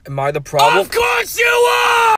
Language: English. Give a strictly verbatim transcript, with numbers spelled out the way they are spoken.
Am I the problem? Of course you are!